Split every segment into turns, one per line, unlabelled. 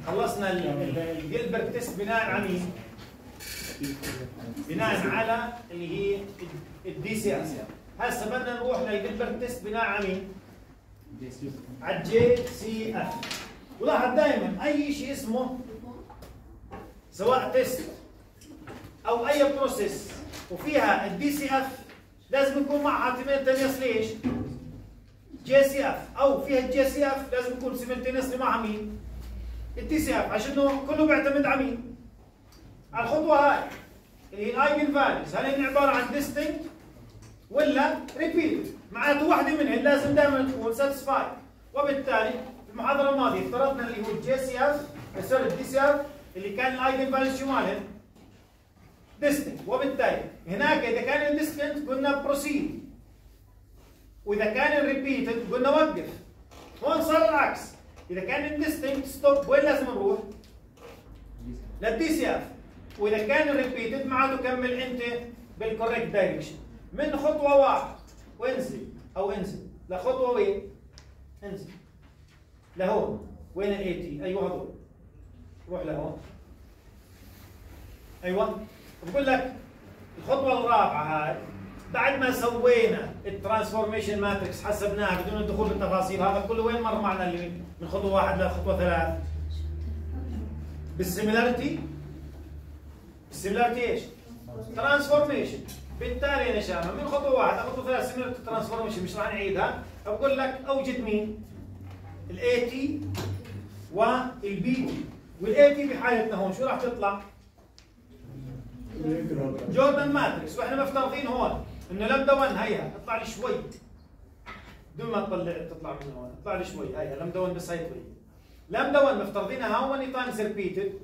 خلصنا الجيلبرت تيست بناء على مين؟ بناء على اللي هي الدي سي اس. هسه بدنا نروح للجيلبرت تيست بناء على مين؟ على الجي سي اف. ولاحظ دائما اي شيء اسمه سواء تيست او اي بروسيس وفيها الدي سي اف لازم يكون معها سيملتينيوس ليش؟ جي سي اف، او فيها الجي سي اف لازم يكون سيملتينيوس معها مين؟ الدي سي اف، عشان كله بيعتمد على مين؟ على الخطوه هاي اللي هي الايجن فاليوز، هل هي عباره عن ديستنكت ولا ريبيت؟ معناته واحده منهن لازم دائما تكون ساتسفايد. وبالتالي في المحاضره الماضيه افترضنا اللي هو الجي سي اف سوري الدي سي اف اللي كان الايجن فاليوز شو مالهن؟ ديستنكت. وبالتالي هناك اذا كان الديستنكت قلنا بروسيد، واذا كان الريبيتد قلنا وقف. هون صار العكس، اذا كان الديستنكت ستوب وين لازم نروح؟ للدي سي اف، واذا كان الريبيتد معناته كمل انت بالكوريكت دايركشن من خطوه واحد وانزل او انزل لخطوه وين؟ انزل لهون. وين الاي تي؟ ايوه هذول، روح لهون. ايوه بقول لك الخطوه الرابعه هاي بعد ما سوينا الترانسفورميشن ماتريكس حسبناها بدون الدخول بالتفاصيل، هذا كله وين مر معنا اللي من خطوه واحد لخطوه ثلاث؟ بالسيميلاريتي. السيميلاريتي ايش؟ ترانسفورميشن. بالتالي يا شباب من خطوه واحد لخطوه ثلاث سيميلاريتي ترانسفورميشن مش راح نعيدها. بقول لك اوجد مين؟ الاي تي والبي تي. والاي تي بحالتنا هون شو راح تطلع؟ جوردن ماتريكس. واحنا مفترضين هون انه لمدا 1 هيها اطلع لي شوي بدون ما تطلع من هون، اطلع لي شوي هيها لمدا 1 بس هي شوي. لمدا 1 مفترضينها هاو ماني تايمز ريبيتد؟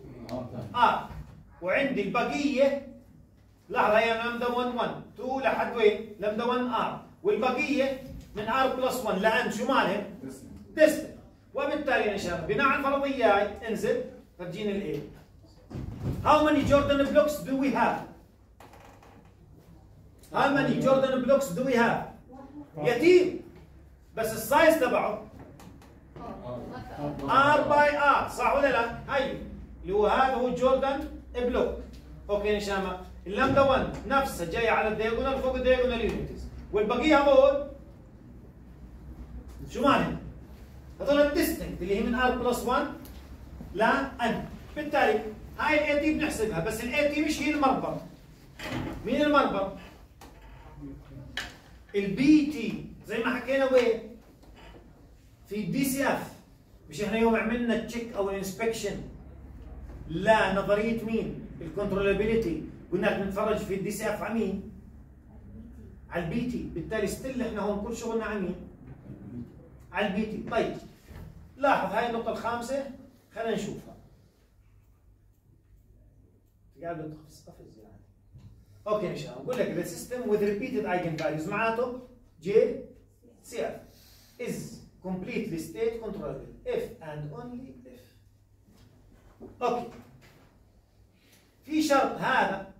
وعندي البقيه لحظه هي لمدا 1 1 2 لحد وين؟ لمدا 1 ار، والبقيه من ار بلس 1 لعند شو مالهم؟ ديستنت. وبالتالي يا شباب بناء على الفرضيه هاي انزل فرجيني الايه. How many Jordan blocks do we have? How many Jordan blocks do we have? يتيم بس السايز تبعه R by R صح ولا لا؟ هي اللي هو هذا هو جوردن بلوك. اوكي يا شباب اللمدا 1 نفسها جايه على الدياجونال فوق الدياجونال يونتس، والبقيه هذول شو مالهم؟ هذول الديستنكت اللي هي من R بلس 1 ل N. بالتالي هاي الاي تي بنحسبها، بس الاي تي مش هي المربط. مين المربط؟ البي تي زي ما حكينا وين؟ في الدي سي اف. مش احنا يوم عملنا تشيك او انسبكشن لنظريه مين؟ الكنترولابيلتي، قلنا لك نتفرج في الدي سي اف على مين؟ على البي تي. بالتالي ستيل احنا هون كل شغلنا على مين؟ على البي تي. طيب لاحظ هاي النقطه الخامسه خلينا نشوفها. قاعد قفز يعني. اوكي يا شباب بقول لك the system with repeated eigenvalues معناته J C F is completely state controllable if and only if. اوكي في شرط هذا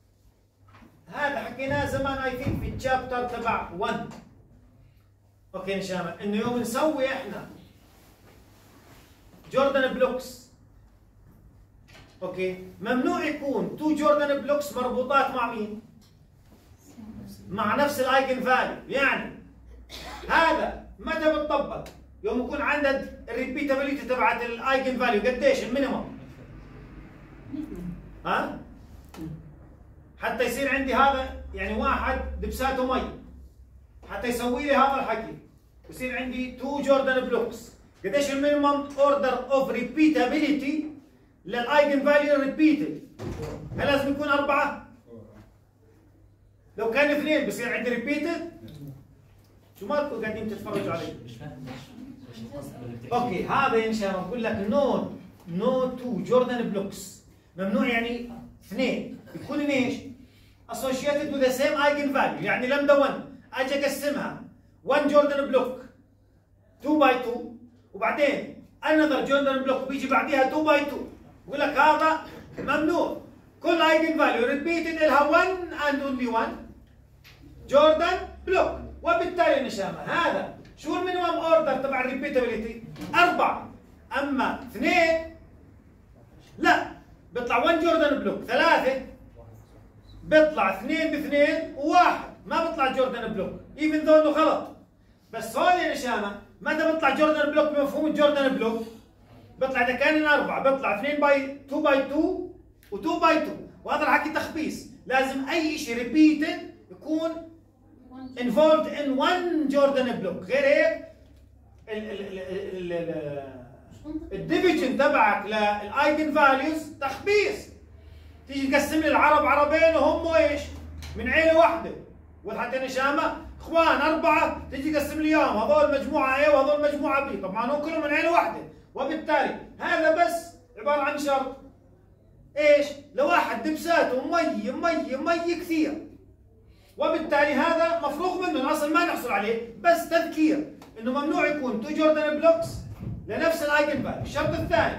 حكيناه زمان اي ثينك في الشابتر تبع 1. اوكي يا شباب انه يوم نسوي احنا جوردن بلوكس اوكي ممنوع يكون تو جوردن بلوكس مربوطات مع مين؟ مع نفس الايجن فاليو. يعني هذا متى بتطبق؟ يوم يكون عندك الريبيتابيلتي تبعت الايجن فاليو قديش المينيمم؟ ها؟ حتى يصير عندي هذا يعني واحد دبساته مي حتى يسوي لي هذا الحكي يصير عندي تو جوردن بلوكس. قديش المينيمم اوردر اوف ريبيتابيلتي للايجن فاليو ريبيتد؟ هل لازم يكون 4؟ لو كان 2 بصير عندي ريبيتد؟ شو مالكم قاعدين تتفرجوا علي؟ اوكي هذا يا شباب بقول لك نو تو جوردن بلوكس ممنوع. يعني 2 يكون ايش؟ associated with the same eigen value. يعني لمدا 1 اجي اقسمها 1 جوردن بلوك 2 باي 2 وبعدين another جوردن بلوك بيجي بعديها 2 باي 2. بقول لك هذا ممنوع. كل ايجن فاليو ريبيتد لها 1 اند اونلي 1 جوردن بلوك. وبالتالي نشامه هذا شو المينيمم اوردر تبع الريبيتابيلتي؟ 4. اما 2 لا، بيطلع 1 جوردن بلوك 3، بيطلع 2 ب2 و1، ما بيطلع جوردن بلوك ايفن ذو انه غلط. بس هون يا نشامه متى بيطلع جوردن بلوك بمفهوم الجوردن بلوك؟ بيطلع اذا كان 4 بيطلع 2 باي 2 و2 باي 2، وهذا الحكي تخبيص. لازم اي شيء ريبيتد يكون involved in 1 جوردن بلوك، غير هيك الديفيجن تبعك للايجن فاليوز تخبيص. تيجي تقسم لي العرب عربين وهم ايش؟ من عيله واحده، وحتى نشامه اخوان 4 تيجي تقسم لي اياهم، هذول مجموعه A وهذول مجموعه B، طبعا هم كلهم من عيله واحده، وبالتالي هذا بس عباره عن شرط ايش؟ لواحد دبساته مي كثير، وبالتالي هذا مفروغ منه، الاصل ما نحصل عليه، بس تذكير انه ممنوع يكون 2 جوردن بلوكس لنفس الايجن فاليو. الشرط الثاني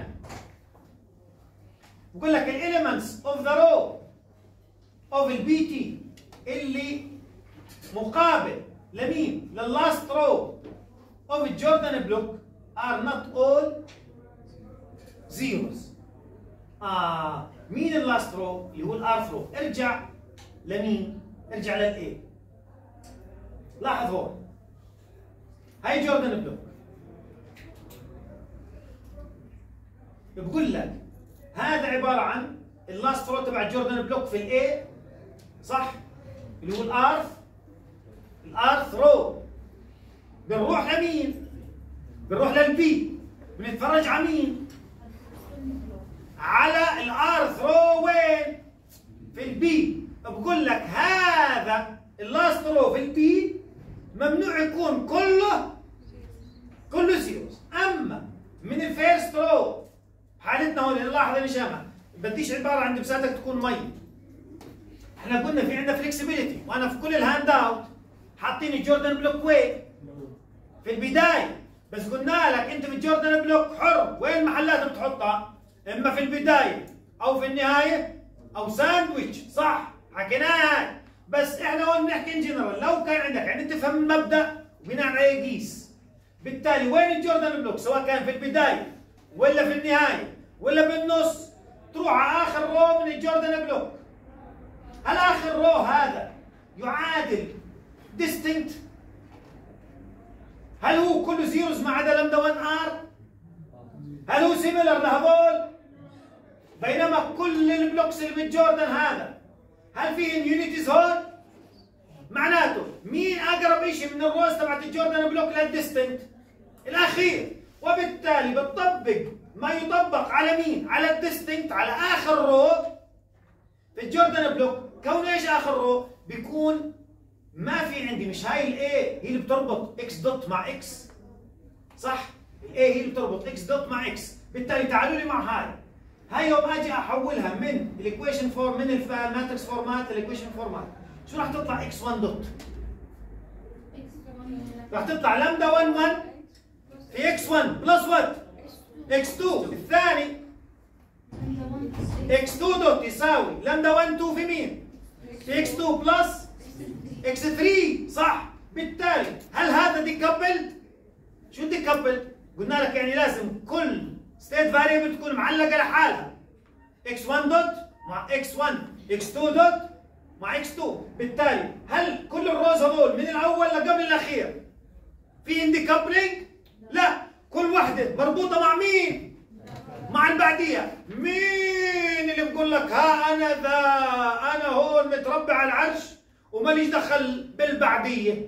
بقول لك الاليمنتس اوف ذا رو اوف البي تي اللي مقابل لمين؟ لللاست رو اوف الجوردن بلوك ار نوت اول زيروز. مين اللاست رو؟ اللي هو الارث رو. ارجع لمين؟ ارجع للاي. لاحظ هون هاي جوردن بلوك، بقول لك هذا عباره عن اللاست رو تبع جوردن بلوك في الاي، صح؟ اللي هو الارث رو. بنروح لمين؟ بنروح للبي، بنتفرج على مين؟ على الارث رو وين؟ في البي. بقول لك هذا اللاست رو في البي ممنوع يكون كله زيروز. اما من الفيرست رو حالتنا هون لاحظ يا نشامه، بديش عباره عن دبساتك تكون مي. احنا قلنا في عندنا فلكسبيليتي، وانا في كل الهاند اوت حاطين الجوردن بلوك وين؟ في البدايه، بس قلنا لك انت في الجوردن بلوك حر وين المحلات بتحطها؟ اما في البدايه او في النهايه او ساندويتش، صح؟ حكيناها. بس احنا هون بنحكي ان جنرال، لو كان عندك يعني تفهم المبدا وبناء عليه قيس. بالتالي وين الجوردن بلوك سواء كان في البدايه ولا في النهايه ولا بالنص، تروح على اخر رو من الجوردن بلوك. هل اخر رو هذا يعادل distinct؟ هل هو كله زيروز ما عدا لمدا 1 ار؟ هل هو سيميلر لهذول؟ بينما كل البلوكس اللي بالجوردن هذا هل فيه يونيتيز هون؟ معناته مين اقرب شيء من الروز تبعت الجوردن بلوك للديستنكت؟ الاخير. وبالتالي بتطبق ما يطبق على مين؟ على الديستنكت، على اخر رو في الجوردن بلوك. كون ايش اخر رو؟ بيكون ما في عندي، مش هاي الاي هي اللي بتربط اكس دوت مع اكس، صح؟ الاي هي اللي بتربط اكس دوت مع اكس، بالتالي تعالوا لي مع هاي يوم اجي احولها من الايكويشن فورم، من الماتريكس فورمات للايكويشن فورمات، شو راح تطلع؟ اكس 1 دوت راح تطلع لمدا 1 في اكس 1 بلس وات؟ اكس 2. الثاني اكس 2 دوت يساوي لمدا 1 2 في مين؟ في اكس 2 بلس اكس 3، صح؟ بالتالي هل هذا ديكابلد؟ شو ديكابلد؟ قلنا لك يعني لازم كل ستيت فاريبل تكون معلقه لحالها، اكس 1 دوت مع اكس 1، اكس 2 دوت مع اكس 2. بالتالي هل كل الروز هذول من الاول لقبل الاخير في عندي كابلينج؟ لا، كل وحده مربوطه مع مين؟ مع اللي بعديها. مين اللي بقول لك ها انا ذا انا هون متربع على العرش وماليش دخل بالبعديه؟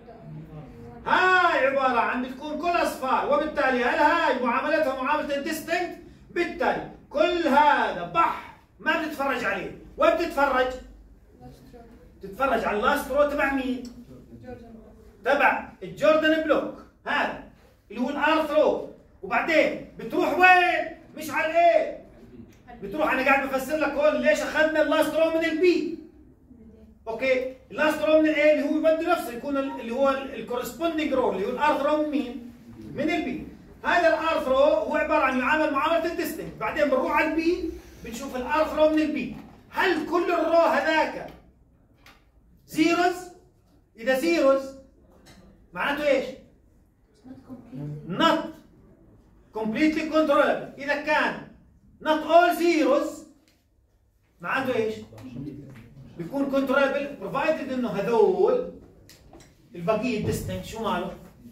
هاي عباره عن بتكون كل اصفار، وبالتالي هل هاي معاملتها معامله الديستنكت؟ بالتالي كل هذا بح ما بتتفرج عليه، وين بتتفرج؟ تتفرج على اللاست رو تبع مين؟ تبع الجوردن بلوك هذا اللي هو الارث رو. وبعدين بتروح وين؟ مش على الاي، بتروح، انا قاعد بفسر لك هون ليش اخذنا اللاست رو من البي. اوكي، اللاست رو من الاي اللي هو بده نفسه يكون اللي هو الكورسبوندينج رو اللي هو الارث رو من مين؟ من البي. هذا الارث رو هو عباره عن يعامل معامله الديستنكت. بعدين بنروح على البي بنشوف الارث رو من البي، هل كل الرو هذاك زيروز؟ اذا زيروز معناته ايش؟ not completely controllable. اذا كان not all zeros معناته ايش؟ بيكون كنترولبل provided انه هذول البقيه distinct شو ماله؟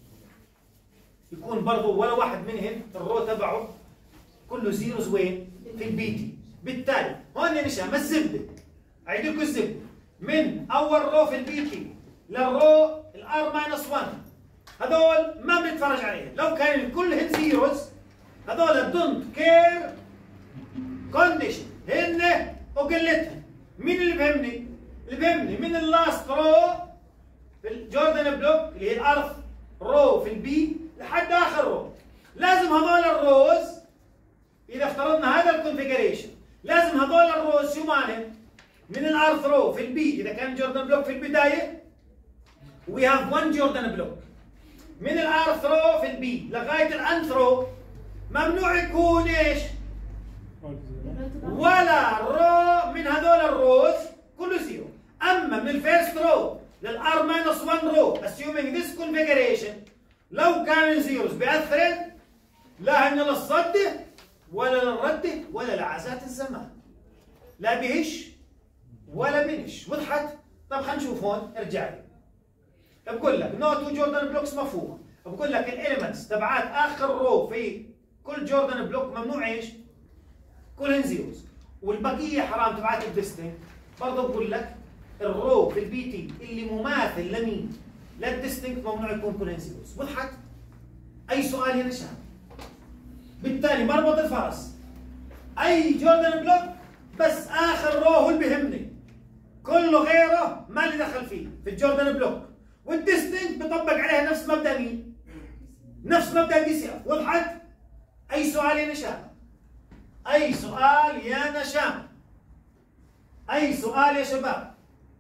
يكون برضه ولا واحد منهم الرو تبعه كله زيروز وين؟ في البي تي. بالتالي هون نشا ما الزبده، اعيد لكم الزبده من اول رو في البي تي للرو الار ماينس 1 هذول ما بنتفرج عليهم، لو كان كلهن زيروز هذول دونت كير كونديشن هن وقلتهم. مين اللي بهمني؟ اللي بهمني من اللاست رو في الجوردن بلوك اللي هي الارث رو في البي لحد اخر رو. لازم هذول الروز اذا افترضنا هذا الكونفيجريشن لازم هذول الروز شو معنى؟ من الارث رو في البي اذا كان جوردن بلوك في البدايه وي هاف 1 جوردن بلوك من الارث رو في البي لغايه الانث رو ممنوع يكون ايش؟ ولا رو من هذول الروز كله زيرو. اما من الفيرست رو للار ماينس 1 رو assuming this configuration لو كان الزيروز بيأثر لا هن للصده ولا للرده ولا لعزات الزمان، لا بهش ولا بنش. وضحت؟ طب خلينا نشوف هون، ارجع لي بقول لك نو تو جوردن بلوكس مفهومه، بقول لك الاليمنتس تبعات اخر رو في كل جوردن بلوك ممنوع ايش؟ كلهن زيروز، والبقيه حرام تبعات الديستنكت. برضه بقول لك الرو في البي تي اللي مماثل لمين؟ للديستنكت ممنوع يكون كلهن زيروز. وضحت؟ اي سؤال يا نشان؟ بالتالي مربط الفرس اي جوردن بلوك بس اخر رو هو اللي بيهمني، كله غيره ما لي دخل فيه في الجوردن بلوك، والديستنكت بطبق عليها نفس مبدا مين؟ نفس مبدا دي سي اف. وضحت؟ اي سؤال يا نشام؟ اي سؤال يا نشام؟ اي سؤال يا شباب؟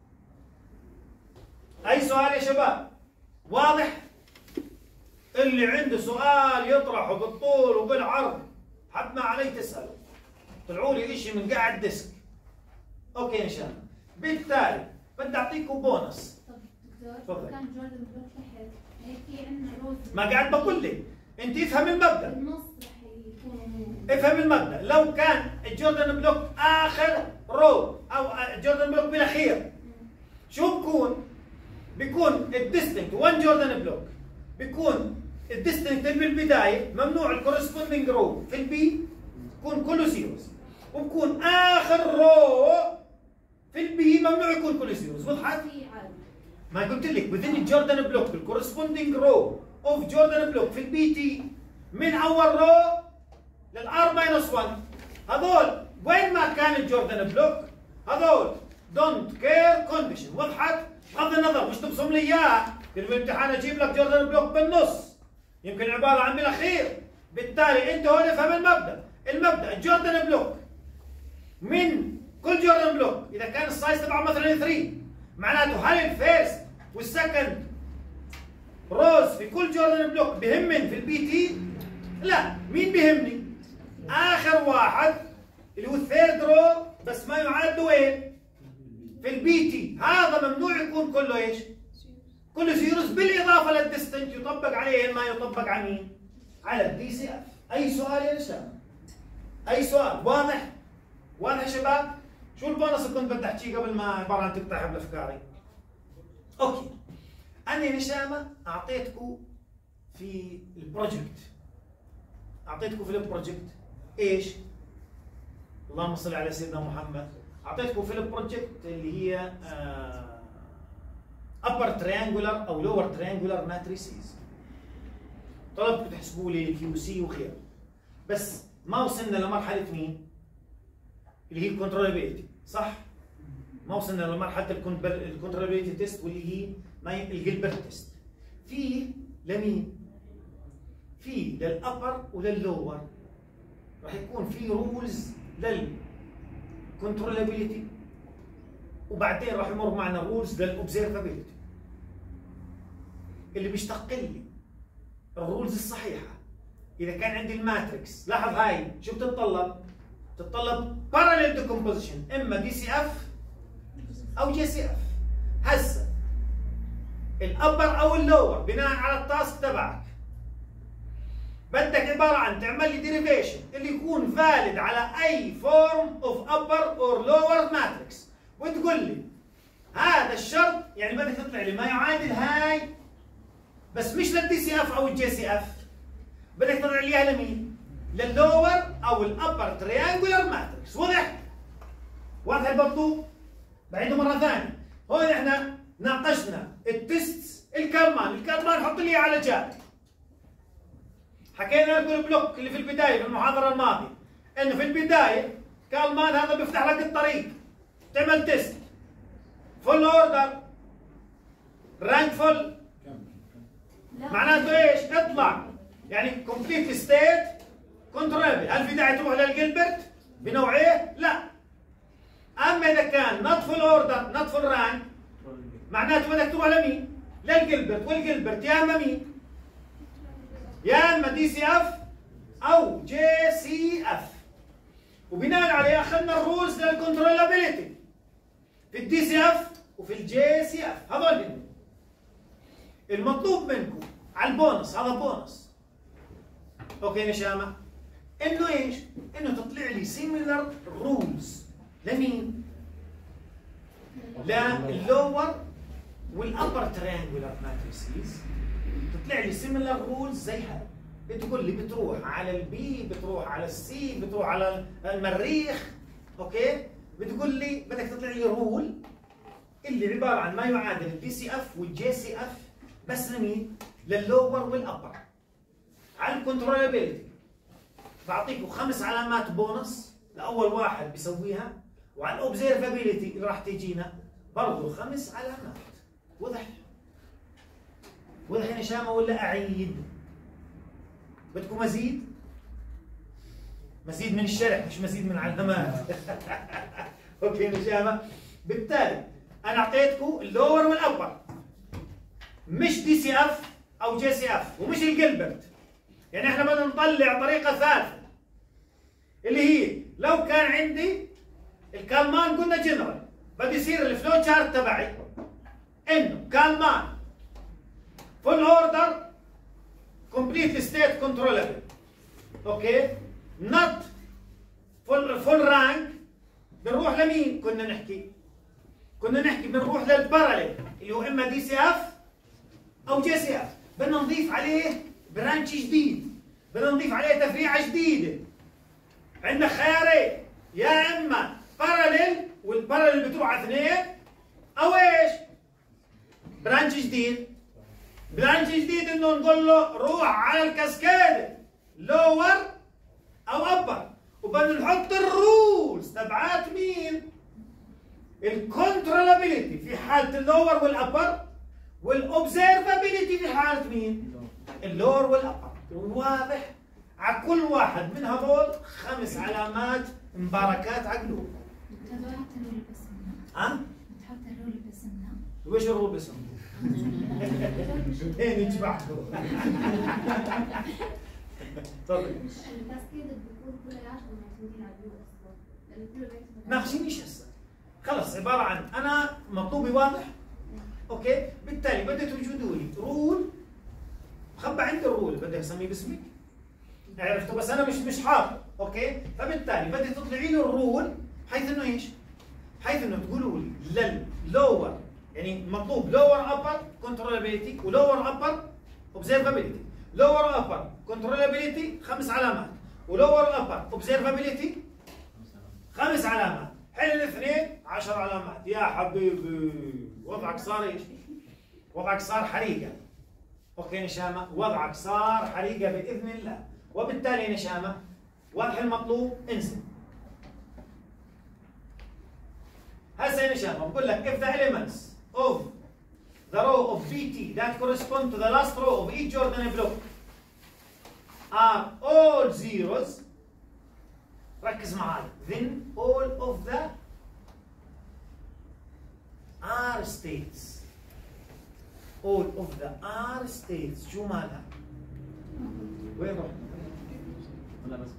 اي سؤال يا شباب؟ واضح؟ اللي عنده سؤال يطرحه بالطول وبالعرض حد ما علي تساله، طلعوا لي شيء من قاع الديسك. اوكي ان شاء الله. بالتالي بدي اعطيكم بونص.
طب دكتور كان جوردن بلوك تحت هيك في عندنا روز
ما قاعد بقول لك انت افهم المبدا.
بالنص رح يكونوا
افهم المبدا، لو كان الجوردن بلوك اخر رو او الجوردن بلوك بالاخير شو بكون؟ بيكون الديستنكت 1 جوردن بلوك، بيكون الديستنكت اللي بالبدايه ممنوع الكورسبوندينج رو في البي يكون كله زيروز، وبكون اخر رو في البي ممنوع يكون كله زيروز. وضحت؟ ما قلت لك within الجوردن بلوك الكورسبوندينج رو اوف جوردن بلوك في البي تي من اول رو للار ماينس 1 هذول وين ما كان الجوردن بلوك هذول دونت كير كونديشن. وضحت؟ بغض النظر مش تبصم لي اياها في الامتحان اجيب لك جوردن بلوك بالنص يمكن عباره عن بالاخير. بالتالي انت هون افهم المبدا، المبدا الجوردن بلوك من كل جوردن بلوك اذا كان السايز تبعه مثلا 3 معناته هل الفيرست والسكند روز في كل جوردن بلوك بهمن في البي تي؟ لا، مين بيهمني؟ اخر واحد اللي هو الثيرد رو بس ما يعد وين؟ في البي تي. هذا ممنوع يكون كله ايش؟ كله زيروز بالاضافه للديستنت يطبق عليه ما يطبق على مين؟ على الدي سي اف. اي سؤال يا نشام؟ اي سؤال؟ واضح؟ واضح يا شباب؟ شو البونص اللي كنت بدي احكيه قبل ما عباره عن تقطع حبل افكاري؟ اوكي. انا نشامه اعطيتكم في البروجكت. اعطيتكم في البروجكت ايش؟ اللهم صل على سيدنا محمد. اعطيتكم في البروجكت اللي هي upper triangular او lower triangular matrices. طلبتكم تحسبوا لي الكيو سي وغيره. بس ما وصلنا لمرحله مين؟ اللي هي الكنترولابيلتي، صح؟ ما وصلنا لمرحله الكنترولابيلتي تيست واللي هي الجيلبرت تيست. في لمين؟ في للابر ولللور راح يكون في رولز للكنترولابيلتي وبعدين راح يمر معنا رولز للاوبزرفابيلتي. اللي بيشتق لي الرولز الصحيحه اذا كان عندي الماتريكس، لاحظ هاي شو بتتطلب؟ بتتطلب باراليل ديكومبوزيشن، اما دي سي اف او جي سي اف. هسه الابر او اللور بناء على التاسك تبعك بدك عباره عن تعمل لي ديريفيشن اللي يكون فاليد على اي فورم اوف ابر اور لور ماتريكس، وتقول لي هذا الشرط يعني بدك تطلع لي ما يعادل هاي، بس مش للدي سي اف او الجي سي اف، بدك تطلع لي اياها لمين؟ لللور او الابر تريانجولار ماتريكس. واضح؟ واضح المطلوب؟ بعيده مره ثانيه، هون احنا ناقشنا التست الكالمان حط لي على جنب. حكينا لكم البلوك اللي في البدايه في المحاضره الماضيه انه في البدايه كالمان هذا بيفتح لك الطريق تعمل تيست فول اوردر رانك فول، معناته ايش؟ اطلع يعني كومبليت ستيت كنترولبل. هل في داعي تروح للجلبرت بنوعيه؟ لا. اما اذا كان نوت فول اوردر نوت فول رانك معناته بدك تروح لمين؟ للجلبرت، والجلبرت يا اما مين؟ يا اما دي سي اف او جي سي اف. وبناء عليه اخذنا الرولز للكنترولابيلتي في الدي سي اف وفي الجي سي اف. هذول المطلوب منكم على البونص، هذا بونص اوكي نشامه، انه ايش؟ انه تطلع لي سيميلر رولز لمين؟ لللور والابر تريانجولار ماتريسيز، تطلع لي سيميلر رولز زي هاي. بتقول لي بتروح على البي، بتروح على السي، بتروح على المريخ، اوكي؟ بتقول لي بدك تطلع لي رول اللي عباره عن ما يعادل الدي سي اف والجي سي اف، بس لمين؟ لللور والابر. على الكنترولابيلتي بعطيكم 5 علامات بونص لاول واحد بيسويها، وعلى الاوبزرفابيلتي اللي راح تجينا برضه 5 علامات. وضح؟ وضح يا نشامه ولا اعيد؟ بدكم مزيد؟ مزيد من الشرح مش مزيد من علامات. اوكي نشامه؟ بالتالي انا اعطيتكم اللور والابر، مش دي سي اف او جي سي اف، ومش الجلبرت. يعني احنا بدنا نطلع طريقه ثالثه اللي هي لو كان عندي الكالمان قلنا جنرال، بدي يصير الفلو شارت تبعي انه كالمان فول اوردر كومبليت ستيت كنترولبل، اوكي؟ نوت فول رانك. بنروح لمين كنا نحكي؟ كنا نحكي بنروح للباراليل اللي هو اما دي سي اف او جي سي اف. بدنا نضيف عليه برانش جديد، بدنا نضيف عليه تفريعه جديده. عندنا خيارين، يا اما باراليل والباراليل بتروح على 2، او ايش؟ برانش جديد. برانش جديد انه نقول له روح على الكاسكاد لور او ابر، وبدنا نحط الرولز تبعات مين؟ الكنترولابيلتي في حاله اللور والابر، والاوبزرفابيلتي في حاله مين؟ اللور والابر. واضح؟ على كل واحد من هذول 5 علامات مباركات عقلوه.
هذول حتى الرول بسمنا. بتحط الرول بسمنا.
وش الرول بسمنا؟ ايه نجمعكم. تفضل.
الكاسكيد بيكون كل 10 معتمدين على الرول اصلا. لانه كله بيعتمد.
ناقشينيش هسه. خلص عباره عن انا مطلوبي واضح؟ اوكي؟ بالتالي بدك توجدوا لي رول، مخبى عندي الرول بدك اسميه باسمك. عرفتوا؟ بس انا مش حاطط، اوكي؟ فبالتالي بدك تطلعي لي الرول بحيث انه ايش؟ بحيث انه تقولوا لي لللور، يعني مطلوب لور ابر كنترولابيلتي ولور ابر اوبزرفابيلتي. لور ابر كنترولابيلتي 5 علامات، ولور ابر اوبزرفابيلتي 5 علامات. حل الاثنين 10 علامات. يا حبيبي وضعك صار ايش؟ وضعك صار حريقه. اوكي نشامه؟ وضعك صار حريقه باذن الله. وبالتالي نشامه واضح المطلوب انزل. هسه يا نشامه بقول لك if the elements of the row of BT that correspond to the last row of each Jordan block are all zeros، ركز معي، then all of the R states، all of the R states شو مالها؟ وين رحت؟
ولا بس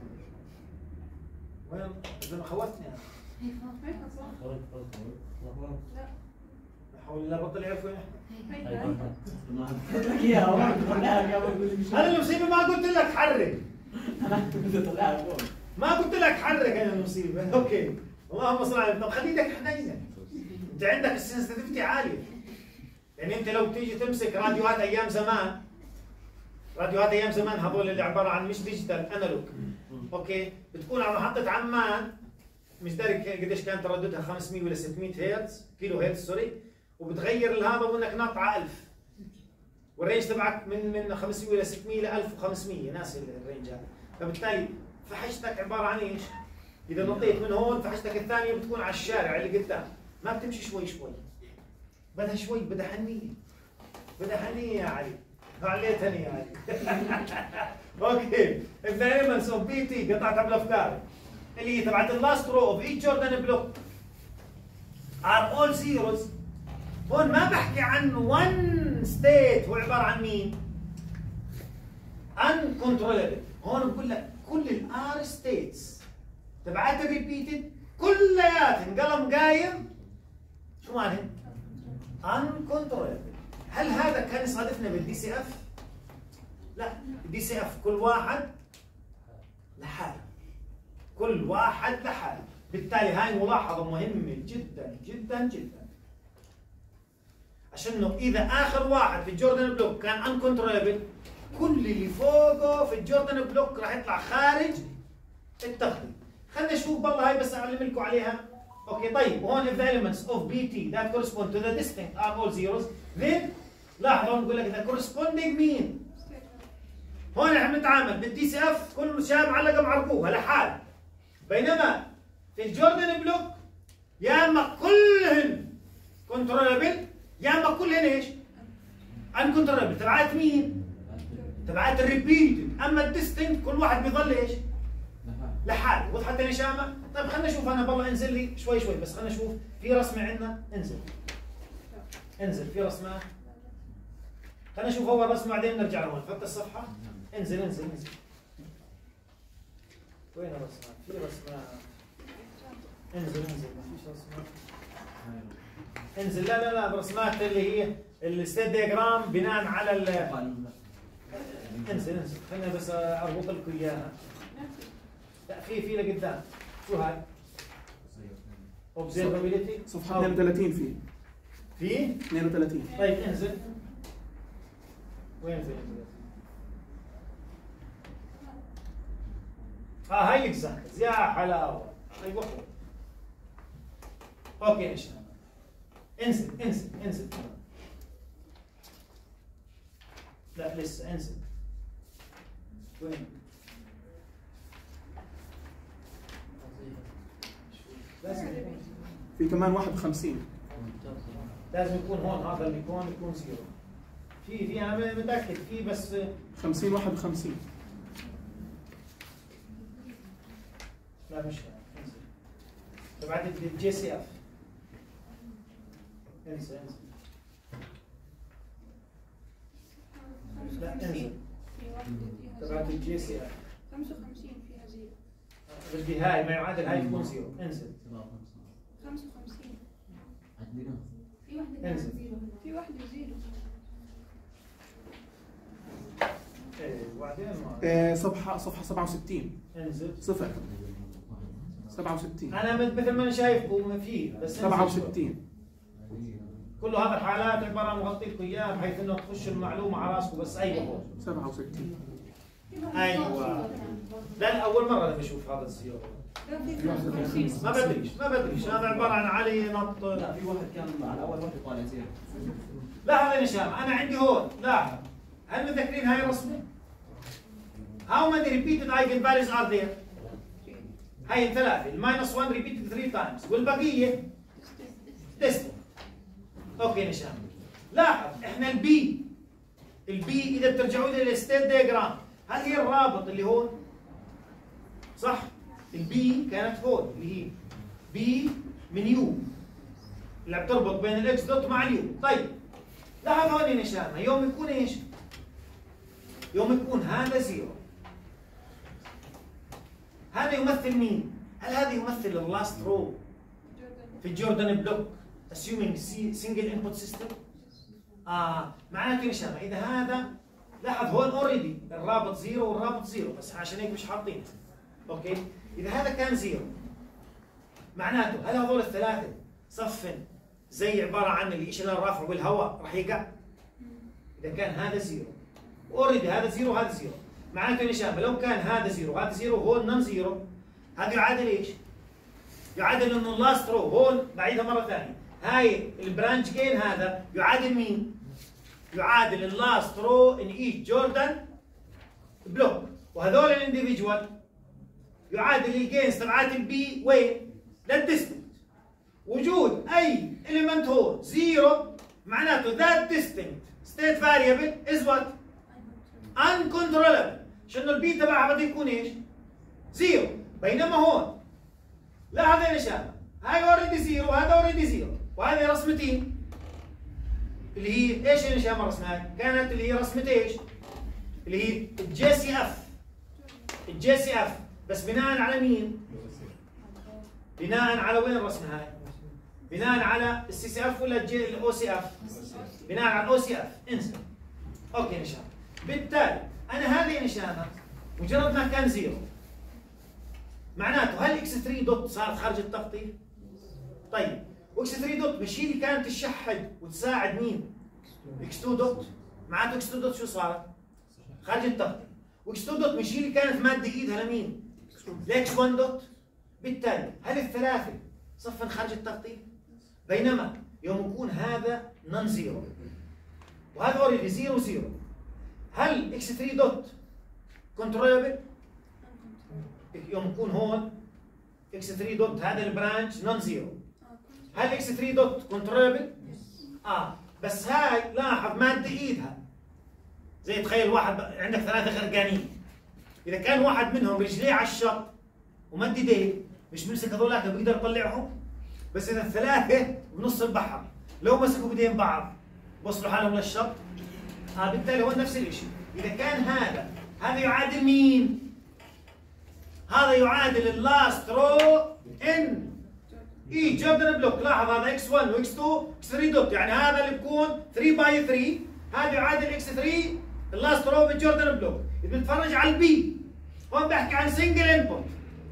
وين؟ إذا ما خوفتني أنا.
هي فاطمة صح؟
لا
حول الله بطل يعرفوا وين
ما قلت لك اياها والله طلعها قبل.
انا المصيبه ما قلت لك حرك.
انا كنت طلعها فوق.
ما قلت لك حرك انا المصيبه. اوكي اللهم صل على النبي. طب خلي ايدك حنينه. انت عندك السنسيتيفيتي عاليه. يعني انت لو تيجي تمسك راديوهات ايام زمان، راديوهات ايام زمان هذول اللي عباره عن مش ديجيتال انالوج، اوكي، بتكون على محطه عمان، مش داري قديش كان ترددها 500 ولا 600 هرتز، كيلو هرتز سوري، وبتغير هذا وانك ناطعه 1000، والرينج تبعك من 500 ولا 600 ل 1500، ناسي الرينج هذا، فبالتالي فحشتك عباره عن ايش؟ اذا نطيت من هون فحشتك الثانيه بتكون على الشارع اللي قدام، ما بتمشي شوي شوي. بدها شوي، بدها حنيه. بدها حنيه يا علي. عليتني يا علي. اوكي، the elements of BT قطعتها بالافكار اللي هي تبعت اللاست رو اوف each Jordan block are all zeros. هون ما بحكي عن one state، هو عباره عن مين؟ uncontrollable. هون بقول لك كل الار ستيتس تبعت الريبيتد كلياتهم قلم قايم شو معنى؟ uncontrollable. هل هذا كان يصادفنا بالدي سي اف؟ لا، الدي سي اف كل واحد لحاله. كل واحد لحاله، بالتالي هاي ملاحظة مهمة جدا جدا جدا. عشان انه اذا اخر واحد في الجوردن بلوك كان uncontrollable، كل اللي فوقه في الجوردن بلوك راح يطلع خارج التخطيط. خلينا نشوف بالله هاي بس اعلم لكم عليها. اوكي طيب، هون if the elements of BT that correspond to the distinct are all zeros then لاحظوا بقول لك the corresponding مين؟ هون احنا بنتعامل بالدي سي اف كل شيء معلقه معرقوها لحال، بينما في الجوردن بلوك يا اما كلهن كنترولبل يا اما كلهن ايش؟ ان كنترولبل. تبعات مين؟ تبعات الريبيتد. اما الديستنكت كل واحد بيظل ايش؟ لحال. وضحت يا نشامه؟ طيب خلينا نشوف. انا بالله انزل لي شوي شوي بس، خلينا نشوف في رسمه عندنا. انزل انزل في رسمه، خلينا نشوف اول رسمه بعدين نرجع لهون. فتح الصفحه. انزل انزل انزل. وين الرسمه؟ في رسمه. انزل انزل ما فيش رسمه. انزل. لا لا لا، رسمات اللي هي الستيت دياجرام بناء على انزل انزل. خلينا بس اربط لكم اياها. لا في لقدام. شو هاي؟ observability
صفحة 32 فيه.
في
32.
طيب انزل. وين في 32؟ هاي اكزامبلز يا حلاوه. ايوه اوكي ايش؟ انزل انزل انزل. لا لسه انزل. وين؟ لازم
في كمان 51.
لازم يكون هون. هذا اللي يكون زيرو. في انا متاكد في بس
50 51.
لا مش انزل. تبعت الجي سي اف. انزل انزل. لا انزل. تبعت الجي سي اف
55 فيها زيرو.
بدي هاي ما يعادل هاي تكون زيرو. انزل
55
في واحدة
انزل.
زيرو.
في واحدة زيرو.
ايه وبعدين ما
صفحة 67.
انزل.
صفر 67.
انا مثل ما انا شايفكم في بس
67.
كل هذا الحالات عباره عن مغطي لكم اياها بحيث انه تخش المعلومه على راسكم بس. ايوه
67.
ايوه. لا اول مره انا بشوف هذا الزيرو.
لا في 55.
ما بدريش هذا عباره عن علي نط.
لا في واحد كان على اول واحد طالع زيرو.
لا هذا نشام. انا عندي هون لاحظ، هل متذكرين هاي الرسمه؟ How many repeated eigenvalues are there؟ هاي الثلاثه. الماينس 1 repeated 3 times والبقيه تست. اوكي نشام. لاحظ احنا البي اذا بترجعوا لي للستيت دياجرام، هل هي الرابط اللي هون؟ صح؟ البي كانت هون اللي هي بي من يو اللي بتربط بين الاكس دوت مع اليو. طيب لاحظ هون نشامه يوم يكون ايش؟ يوم يكون هذا زيرو، هذا يمثل مين؟ هل هذا يمثل اللاست رو في الجوردن بلوك assuming single input system. معناته ايش هذا؟ اذا هذا لاحظ هون اوريدي الرابط زيرو والرابط زيرو، بس عشان هيك مش حاطينه. اوكي؟ اذا هذا كان زيرو معناته هل هذول الثلاثه صف زي عباره عن اللي شيء الرافع والهواء راح يقع؟ اذا كان هذا زيرو اوريدي هذا زيرو وهذا زيرو، معناته يا شباب لو كان هذا زيرو وهذا زيرو وهون نون زيرو، هذا يعادل ايش؟ يعادل انه اللاست رو هون بعيدها مره ثانيه، هاي البرانش جين هذا يعادل مين؟ يعادل اللاست رو ان ايش جوردن بلوك، وهذول الانديفيدوال يعادل الجينز تبعات البي وين؟ للديستنت. وجود اي element هون زيرو معناته that distinct state variable is what؟ uncontrollable. شنو البي تبعها بده يكون ايش؟ زيرو. بينما هون لا هذين شباب هاي اوريدي زيرو وهذا اوريدي زيرو، وهذه رسمتين اللي هي ايش يا شباب الرسمه؟ كانت اللي هي رسمه ايش؟ اللي هي الجي سي اف. الجي سي اف بس بناء على مين؟ بناء على وين الرسمه هاي؟ بناء على السي سي اف ولا الاو سي اف؟ بناء على الاو سي اف. انسى. اوكي يا شباب. بالتالي انا هذه يا شباب مجرد ما كان زيرو معناته هل اكس 3 دوت صارت خارج التغطيه؟ طيب واكس 3 دوت مش هي اللي كانت تشحد وتساعد مين؟ اكس 2 دوت. معناته اكس 2 دوت شو صارت؟ خارج التغطيه. واكس 2 دوت مش هي اللي كانت ماده ايدها لمين؟ لاكس 1 دوت. بالتالي هل الثلاثه صفا خارج التغطيه؟ بينما يوم يكون هذا نون زيرو وهذا اوريدي زيرو زيرو، هل اكس 3 دوت كنترولبل؟ يوم يكون هون اكس 3 دوت هذا البرانش نون زيرو، هل اكس 3 دوت كنترولبل؟ بس هاي لاحظ مادة ايدها زي تخيل واحد عندك ثلاثة غرقانين، إذا كان واحد منهم رجليه على الشط ومد ايديه مش بيمسك هذولاك بيقدر يطلعهم، بس إذا الثلاثة بنص البحر لو مسكوا بايدين بعض وصلوا حالهم للشط. بالتالي هو نفس الشيء، إذا كان هذا يعادل مين؟ هذا يعادل اللاست رو ان اي جوردن بلوك. لاحظ هذا اكس 1 واكس 2 اكس 3 دوت، يعني هذا اللي بكون 3 باي 3 هذا يعادل اكس 3 اللاست رو بالجوردن بلوك. اذا بنتفرج على البي هون بحكي عن سنجل انبوت،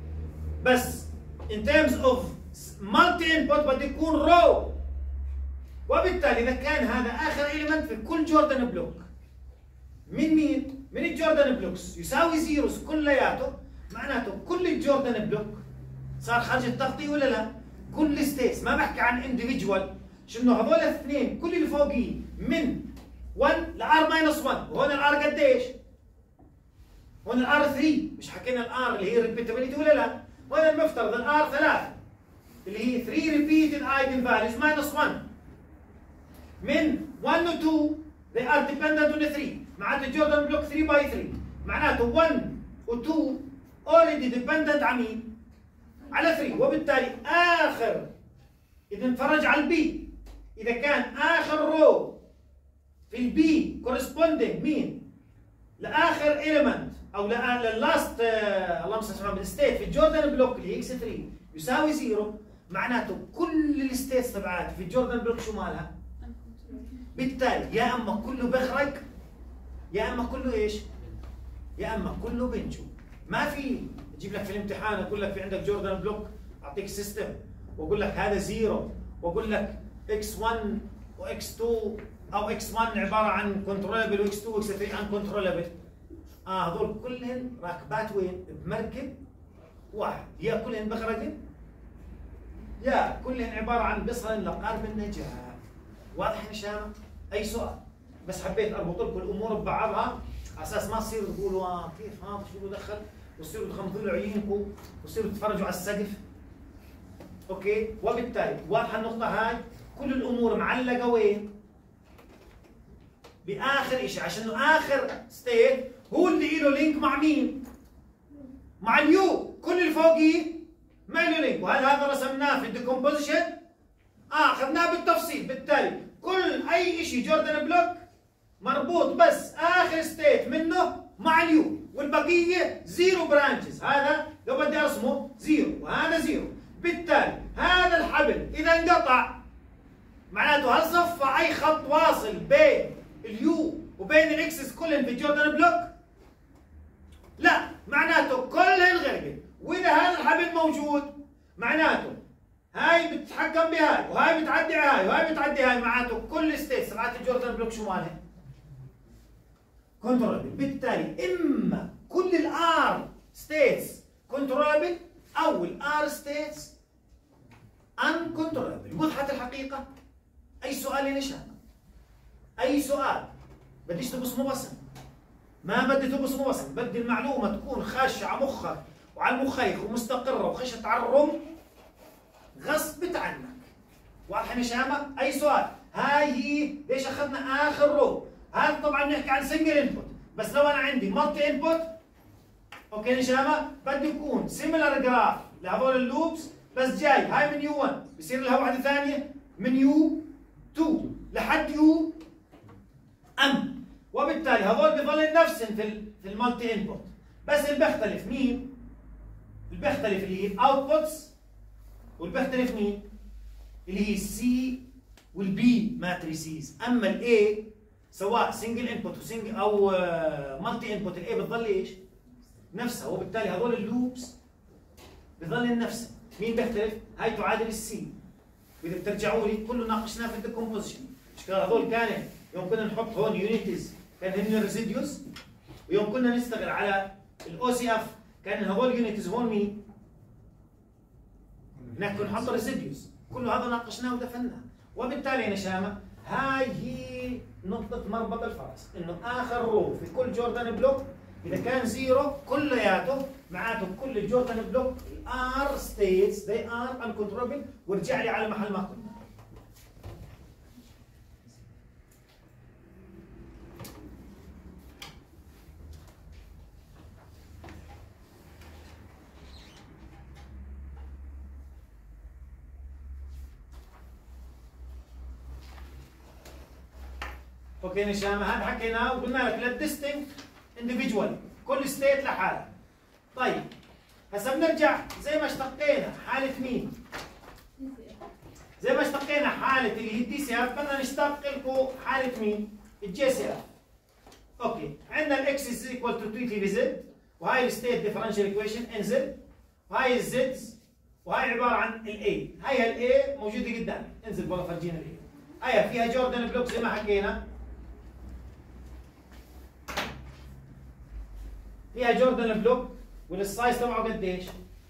بس ان ترمز اوف مالتي انبوت بده يكون رو، وبالتالي اذا كان هذا اخر اليمنت في كل جوردن بلوك من مين؟ من الجوردن بلوكس يساوي زيروز كلياته، معناته كل الجوردن بلوك صار خارج التغطيه ولا لا؟ كل ستيتس، ما بحكي عن انديفيدوال، شنو هذول الاثنين كل اللي فوقيه من 1 ل r ماينس 1، وهون الار قديش؟ هون الار 3، مش حكينا الار اللي هي ريبيتابيلتي ولا لا؟ هون المفترض الار 3 اللي هي 3 ريبيتد ايجن فاليوز ماينس 1. من 1 و 2 they are dependent on 3، معناته الجوردن بلوك 3 باي 3، معناته 1 و 2 already dependent على مين؟ على 3، وبالتالي آخر إذا نتفرج على البي إذا كان آخر رو في البي corresponding مين؟ لآخر element أو للاست اللهم صل على الستيت في الجوردن بلوك اللي اكس 3 يساوي 0، معناته كل الستيتس تبعات في الجوردن بلوك شو مالها؟ بالتالي يا اما كله بخرج يا اما كله ايش؟ يا اما كله بنجو. ما في اجيب لك في الامتحان اقول لك في عندك جوردن بلوك اعطيك سيستم واقول لك هذا زيرو واقول لك اكس 1 واكس 2 او اكس 1 عباره عن كنترولبل واكس 2 واكس 3 ان كنترولبل. هذول كلهن راكبات وين؟ بمركب واحد، يا كلهن بخرجن يا كلهن عباره عن بيصلن لقارب النجاه. واضح يا شباب؟ اي سؤال؟ بس حبيت اربط لكم الامور ببعضها على اساس ما تصيروا تقولوا كيف هذا شو دخل وتصيروا تغمضوا له عيونكم وتصيروا تتفرجوا على السقف. اوكي؟ وبالتالي واضحه النقطه هاي؟ كل الامور معلقه وين؟ باخر شيء، عشان اخر ستيت هو اللي له لينك مع مين؟ مع اليو، كل اللي فوقيه ما له لينك، وهذا رسمناه في الديكومبوزيشن اخذناه بالتفصيل. بالتالي كل اي شيء جوردن بلوك مربوط بس اخر ستيت منه مع اليو، والبقيه زيرو برانشز. هذا لو بدي ارسمه زيرو وهذا زيرو، بالتالي هذا الحبل اذا انقطع معناته هل صفى اي خط واصل بين اليو وبين الاكسس كلهن في الجوردن بلوك؟ لا، معناته كلهن غرقت. واذا هذا الحبل موجود معناته هاي بتتحكم بهاي وهاي بتعدي على هاي وهاي بتعدي هاي، معناته كل ستيتس تبعت الجوردن بلوك شو مالها؟ كنترولبل. بالتالي اما كل الار ستيتس كنترولبل او الار ستيتس ان كنترولبل. وضحت الحقيقه؟ اي سؤال يا نشان؟ اي سؤال؟ بديش تبصموا بصم، ما بدي تبصموا بصم، بدي المعلومه تكون خاشه على مخك وعلى المخيخ ومستقره وخشت على الرم غصبت عنك. واضح يا نشامه؟ اي سؤال؟ هاي هي ليش اخذنا اخر رو؟ هذا طبعا نحكي عن سنجل انبوت، بس لو انا عندي مالتي انبوت اوكي نشامه بدي يكون سيميلر جراف لهذول اللوبس، بس جاي هاي من يو 1 بصير لها واحده ثانيه من يو 2 لحد يو ام، وبالتالي هذول بضل نفسهم في المالتي انبوت، بس اللي بيختلف مين؟ اللي بيختلف اللي هي الاوتبوتس، واللي بيختلف مين؟ اللي هي السي والبي ماتريسيز. اما الاي سواء سنجل انبوت وسنجل او مالتي انبوت الاي بتضل ايش؟ نفسها، وبالتالي هذول اللوبس بضل نفسها. مين بيختلف؟ هاي تعادل السي. واذا بترجعوا لي كله ناقشناه في الديكومبوزيشن، مش هذول كان يوم كنا نحط هون يونيتيز كان هن الريزيديوز، ويوم كنا نشتغل على الاو سي اف كان هذول يونيتيز هون مين؟ هناك كنا نحط ريزيديوز. كله هذا ناقشناه ودفناه. وبالتالي يا نشامه هاي هي نقطة مربط الفرس، انه اخر رو في كل جوردن بلوك اذا كان زيرو كلياته معناته كل الجوردن بلوك ار ستيتس they are uncontrollable، وارجع لي على محل ما كنا. اوكي نشامه هذا حكيناه وقلنا لك للديستنكت اندفيدوال كل ستيت لحالها. طيب هسه بنرجع زي ما اشتقينا حاله مين؟ زي ما اشتقينا حاله اللي هي الدي سي اف بدنا نشتق لكم حاله مين؟ الجي سي اف. اوكي عندنا الاكس از ايكوال تو 2 تي في زد، وهاي الستيت ديفرنشال ايكويشن ان زد، وهاي الزدز، وهاي عباره عن الاي. هاي الاي موجوده قدامي، انزل والله فرجينا الاي. هاي فيها جوردن بلوك زي ما حكينا، فيها جوردن بلوك والسايز تبعه قديش؟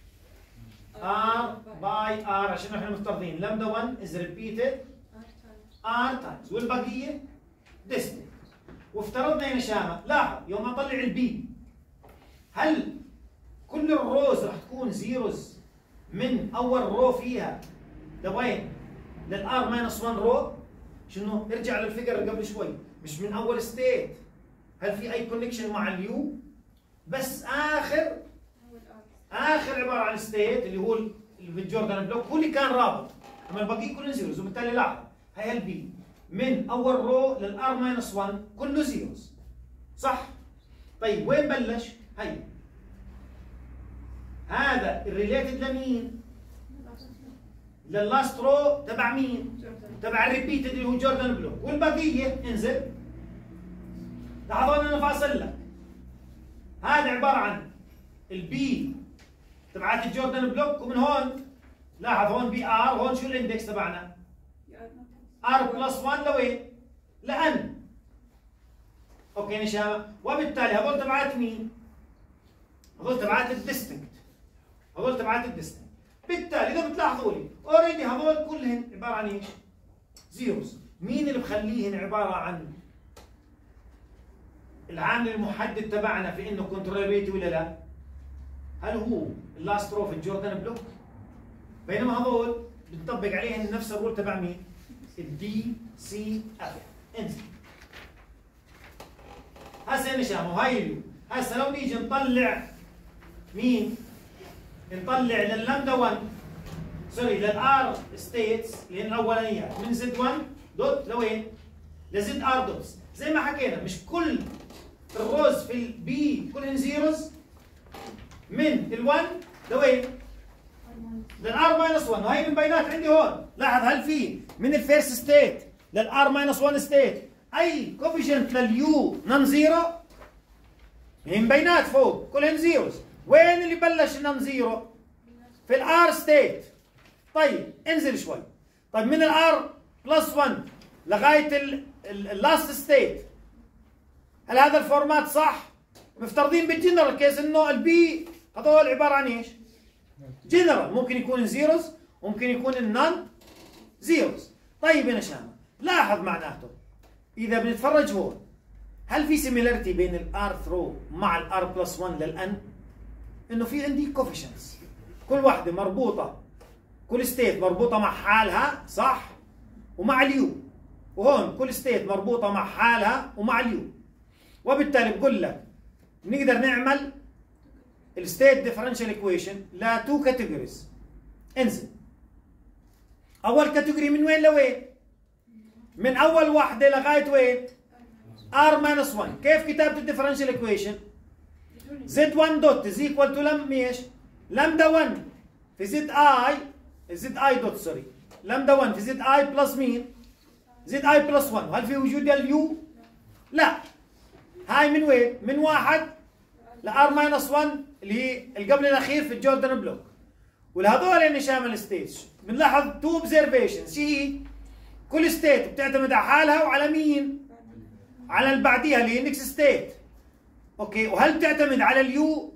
ار باي ار، عشان احنا مفترضين لامدا 1 از ريبيتد ار تايمز والبقيه ديستنت. وافترضنا يا نشامه لاحظ يوم اطلع البي هل كل الروز راح تكون زيروز من اول رو فيها لوين؟ للار ماينس 1 رو. شنو؟ ارجع للفكره اللي قبل شوي، مش من اول ستيت هل في اي كونكشن مع اليو؟ بس اخر عباره عن ستيت اللي هو اللي في الجوردن بلوك هو اللي كان رابط، اما الباقي كله زيروز. وبالتالي لاحظ هي البي من اول رو للار ماينس 1 كله زيروز، صح؟ طيب وين بلش؟ هي هذا الريليتد لمين؟ لللاست رو تبع مين؟ تبع الريبيتد اللي هو جوردن بلوك، والبقيه انزل. لاحظوا انا فاصل لك، هذا عباره عن البي تبعت الجوردن بلوك، ومن هون لاحظ هون بي ار، هون شو الاندكس تبعنا؟ ار بلس 1 لوين؟ لان. اوكي نشامه، وبالتالي هذول تبعات مين؟ هذول تبعات الديستنكت، هذول تبعات الديستنكت. بالتالي اذا بتلاحظوا لي اوريدي هذول كلهن عباره عن ايش؟ زيروز. مين اللي بخليهن عباره عن العامل المحدد تبعنا في انه كنترولابيلتي ولا لا؟ هل هو اللاست رو في الجوردن بلوك؟ بينما هذول بنطبق عليهم نفس الرول تبع مين؟ الدي سي اف. انزل هسه نشامه وهي اليو. هسه لو نيجي نطلع مين؟ نطلع لللامدا 1 سوري للار ستيتس اللي هن الاولانيات من زد 1 دوت لوين؟ لزد ار دوتس. زي ما حكينا مش كل الروز في البي كلهن زيروز من ال1 لوين؟ للار ماينس 1 وهي من بينات عندي هون. لاحظ هل في من الفيرست ستيت للار ماينس 1 ستيت اي كوفيشنت لليو نون زيرو؟ من بينات فوق كلهم زيروز. وين اللي بلش نون زيرو؟ في الار ستيت. طيب انزل شوي. طيب من الار بلس 1 لغايه اللاست ستيت، هل هذا الفورمات صح؟ مفترضين بالجنرال كيس انه البي هذول عباره عن ايش؟ جنرال، ممكن يكون زيروز ممكن يكون النون زيروز. طيب يا نشامه لاحظ معناته اذا بنتفرج هون هل في سيميلاريتي بين الار ثرو مع الار بلس 1 للان؟ انه في عندي كوفيشنتس كل واحده مربوطه، كل ستيت مربوطه مع حالها صح؟ ومع اليو. وهون كل ستيت مربوطه مع حالها ومع اليو. وبالتالي بقول لك نقدر نعمل الستيت ديفرنشال ايكويشن لتو كاتيجوريز. انزل. اول كاتيجوري من وين لوين؟ من اول واحده لغايه وين؟ r minus 1. كيف كتابه الديفرنشال ايكويشن؟ z1 دوت از ايكوال تو ايش؟ لامدا 1 في زد اي دوت سوري لامدا 1 في زد اي بلس مين؟ زد اي بلس 1. وهل في وجود اليو؟ لا. هاي من وين؟ من 1 لار ماينس 1 اللي هي القبل الاخير في الجوردن بلوك. ولهذول اللي شامل ستيتس بنلاحظ تو اوبزرفيشنز. شو هي؟ كل ستيت بتعتمد على حالها وعلى مين؟ على اللي بعديها اللي هي نكست ستيت. اوكي، وهل بتعتمد على اليو؟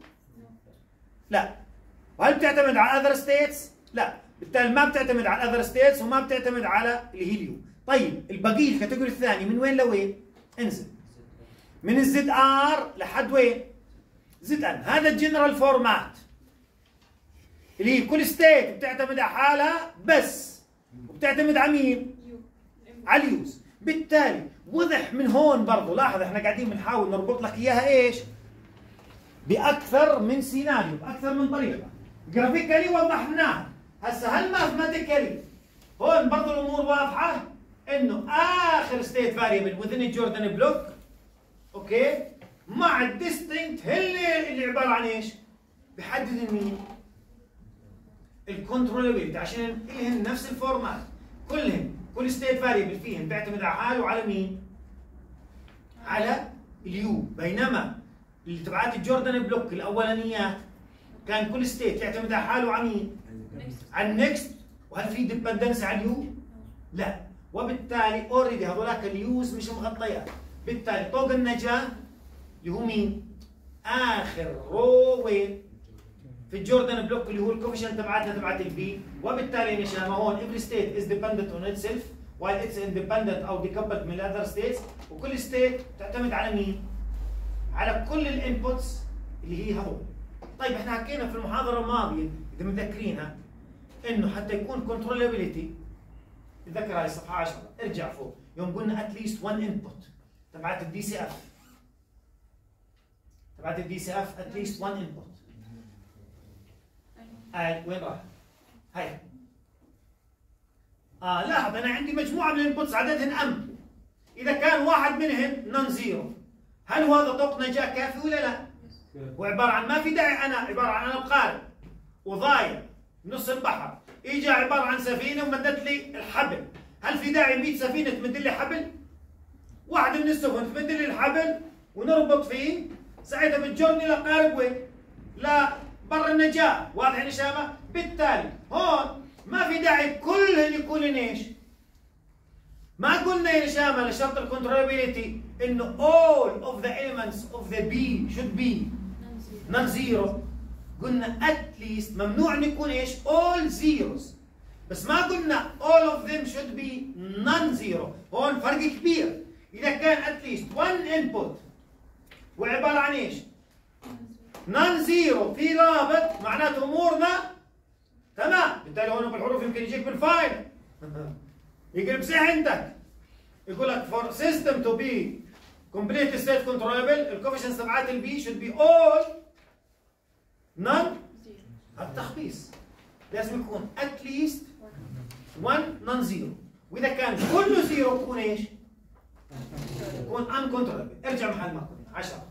لا. وهل بتعتمد على اذر ستيتس؟ لا. بالتالي ما بتعتمد على اذر ستيتس وما بتعتمد على اللي هي اليو. طيب البقيه الكاتيجوري الثاني من وين لوين؟ انزل. من الزد ار لحد وين؟ زد ان. هذا الجنرال فورمات اللي هي كل ستيت بتعتمد على حالها بس وبتعتمد على مين؟ على اليوز. بالتالي وضح من هون برضه. لاحظ احنا قاعدين بنحاول نربط لك اياها ايش؟ باكثر من سيناريو، باكثر من طريقه. جرافيكالي وضحناها. هسه هل ماثماتيكالي هون برضه الامور واضحه؟ انه اخر ستيت فاريبل وذين الجوردن بلوك اوكي مع الديستنكت اللي عباره عن ايش؟ بحدد مين؟ الكنترولابيلتي، عشان لهم نفس الفورمات. كلهم كل ستيت فاريبل فيهم بيعتمد على حاله وعلى مين؟ على اليو. بينما اللي تبعات الجوردن بلوك الاولانيات كان كل ستيت يعتمد على حاله وعلى مين؟ على النكست. وهل في ديبندنس على اليو؟ لا. وبالتالي اوريدي هذولاك اليوز مش مغطيات. بالتالي طوق النجاه اللي هو مين؟ اخر رو وين؟ في الجوردن بلوك اللي هو الكوفيشنت تبعتنا تبعت البي. وبالتالي نشامه هون every state is dependent on itself while it's independent او decoupled من other states. وكل ستيت تعتمد على مين؟ على كل الانبوتس اللي هي هون. طيب احنا حكينا في المحاضره الماضيه اذا متذكرينها انه حتى يكون controllability، تذكر هاي الصفحه 10 ارجع فوق يوم قلنا at least one input تبعت الدي سي اف. تبعت الدي سي اف at least one input. هاي وين راح؟ هاي. لاحظ انا عندي مجموعه من الانبوتس عددهن ام. اذا كان واحد منهن نون زيرو، هل هذا طوق نجاه كافي ولا لا؟ وعباره عن ما في داعي انا عباره عن انا بقارب وضايع بنص البحر، اجى عباره عن سفينه ومدت لي الحبل، هل في داعي 100 سفينه تمد لي حبل؟ واحده من السفن تمد لي الحبل ونربط فيه، ساعتها بتجرني لقارب وين؟ لا برا النجاه. واضح يا نشامه؟ بالتالي هون ما في داعي كلهن يكونن ايش؟ ما قلنا يا نشامه لشرط الكنترولابيلتي انه all of the elements of the B should be non-zero. قلنا at least ممنوع ان يكون ايش؟ all zeros. بس ما قلنا all of them should be non-zero. هون فرق كبير. اذا كان at least one input وعباره عن ايش؟ non-zero في رابط معناته امورنا تمام. بالتالي هون بالحروف يمكن يجيك بالفايل يقلب صح عندك يقول لك for system to be complete state controllable الكوفيشنتس تبعات البي should be all none. التخبيص لازم يكون at least one non-zero. واذا كان كله زيرو يكون ايش؟ يكون uncontrollable. ارجع محل ما كنا 10.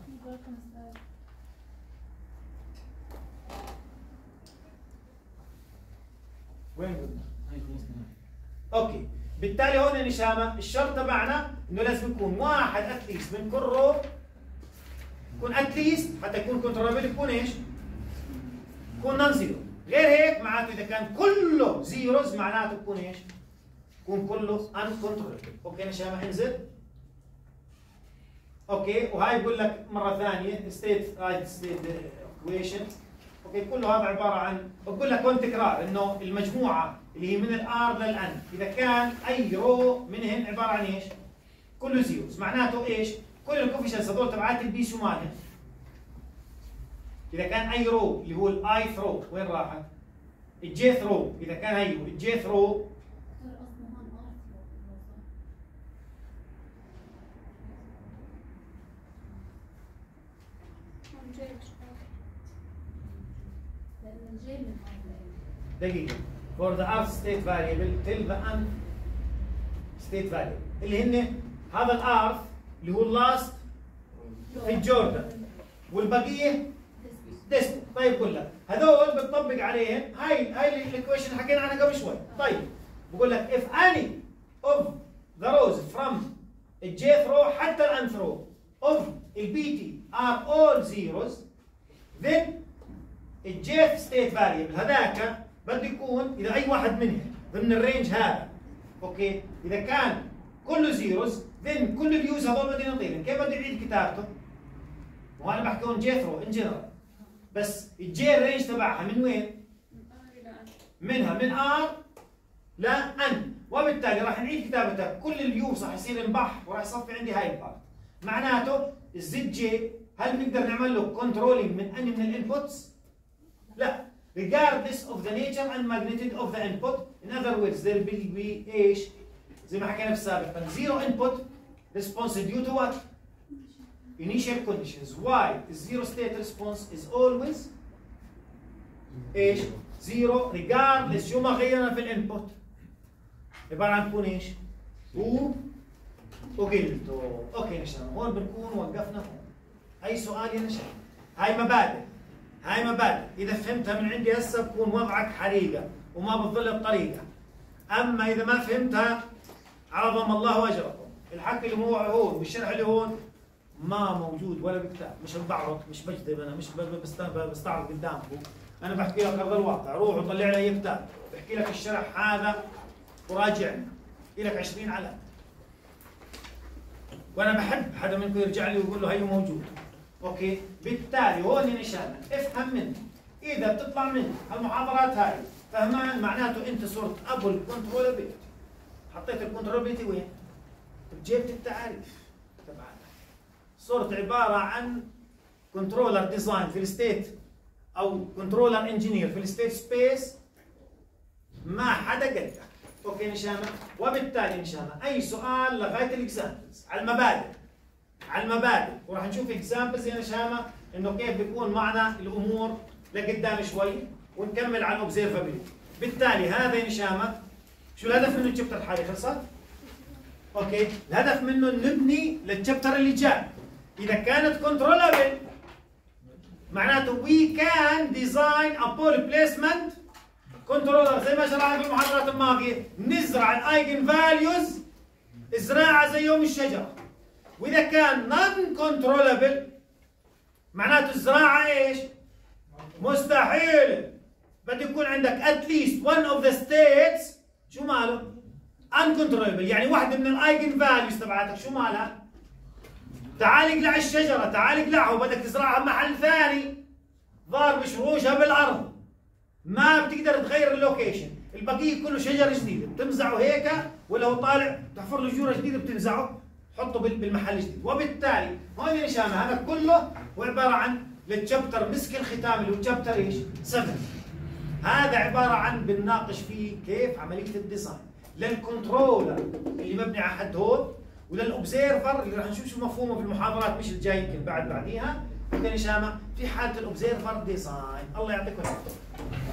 وين قلنا؟ اوكي، بالتالي هون يا نشامه الشرط تبعنا انه لازم يكون واحد اتليست من كل رو، يكون اتليست حتى يكون كنترولابل، يكون ايش؟ يكون نون زيرو. غير هيك معناته اذا كان كله زيروز معناته يكون ايش؟ يكون كله ان كنترولابل. اوكي نشامه انزل. اوكي، وهاي بقول لك مره ثانيه ستيت ايكويشن. اوكي، كله هذا عباره عن، بقول لك هون تكرار انه المجموعه اللي هي من الار للان اذا كان اي رو منهن عباره عن ايش؟ كله زيروز، معناته ايش؟ كل الكوفيشنتس هذول تبعات البي شو مالها؟ اذا كان اي رو اللي هو الاي ثرو وين راحت؟ الجي ثرو، اذا كان هي الجي ثرو دقيقة. For the R state variable till the N state variable اللي هن هذا الR اللي هو اللاست في الجوردن والبقية ديسبو. طيب بقول لك هذول بتطبق عليهم هاي الايكويشن اللي حكينا عنها قبل شوي. طيب بقول لك if any of the rows from الج throw حتى الان throw of البي are all zeros then الجيت ستيت فاريبل هذاك بده يكون اذا اي واحد منهم ضمن الرينج هذا، اوكي، اذا كان كله زيروز ذن كل اليوز هذول بدي نعطيهم. كيف بدي اعيد كتابته؟ وانا بحكي هون جي ثرو ان جنرال، بس الجي الرينج تبعها من وين؟ منها من ار لان، وبالتالي راح نعيد كتابتها كل اليوز راح يصير انبح وراح يصفي عندي هاي البارت. معناته الزد جي هل بنقدر نعمل له كنترولينج من اني من الانبوتس؟ لا، regardless of the nature and magnitude of the input. In other words there will be ايش؟ زي ما حكينا في السابق، zero input response due to what? Initial conditions. Why? The zero state response is always ايش؟ zero regardless شو ما غيرنا في الانبوت. عبارة عن تكون ايش؟ وقلته. اوكي نشان هون بنكون وقفنا هون. اي سؤال يا نشان؟ هاي مبادئ اذا فهمتها من عندي هسه بكون وضعك حريقه وما بتظل بطريقه. اما اذا ما فهمتها عظم الله اجركم. الحكي اللي هو هون والشرح اللي هون ما موجود ولا بكتاب، مش بعرض، مش بكذب، انا مش بستعرض قدامكم، انا بحكي لك ارض الواقع. روح وطلع لي اي كتاب بحكي لك الشرح هذا وراجعني، لك 20 علامه. وانا بحب حدا منكم يرجع لي ويقول له هي موجود. اوكي، بالتالي هون نشانك افهم منه. اذا بتطلع من المحاضرات هاي فهمان معناته انت صرت ابو الكنترولابيلتي. حطيت الكنترولابيلتي وين؟ بجيبة التعاريف تبعنا. صرت عباره عن كنترولر ديزاين في الستيت او كنترولر انجينير في الستيت سبيس ما حدا قدك. اوكي نشامه، وبالتالي نشامه اي سؤال لغايه الاكزامبلز على المبادئ وراح نشوف اكزامبلز يا نشامه انه كيف بيكون معنا الامور لقدام شوي ونكمل على الاوبزرفابيلتي. بالتالي هذا يا نشامه شو الهدف منه؟ الشابتر الحالي خلصت؟ اوكي، الهدف منه نبني للشابتر اللي جاي. اذا كانت كنترولابل معناته وي كان ديزاين ا بول بليسمنت كنترولر زي ما شرحنا في المحاضرات الماضيه، نزرع الايجن فاليوز زراعه زي يوم الشجره. واذا كان نون كنترولابل معناته الزراعه ايش؟ مستحيل. بده يكون عندك اتليست one of the states شو ماله؟ uncontrollable، يعني واحدة من الايجن فاليوز تبعتك شو مالها؟ تعال اقلع الشجرة، تعال اقلعها وبدك تزرعها بمحل ثاني ضارب شروشها بالارض. ما بتقدر تغير اللوكيشن، البقية كله شجر جديد بتنزعه هيك ولا هو طالع تحفر له جورة جديدة بتنزعه حطه بالمحل الجديد. وبالتالي هون يا نشامة هذا كله وعبارة عن للشابتر مسك الختام اللي هو شابتر ايش؟ 7. هذا عبارة عن بنناقش فيه كيف عملية الديزاين للكنترولر اللي مبني على حد هون وللاوبزيرفر اللي راح نشوف شو مفهومه في المحاضرات مش الجاي يمكن بعديها. اوكي نشامة في حالة الاوبزيرفر ديزاين. الله يعطيكم العافية.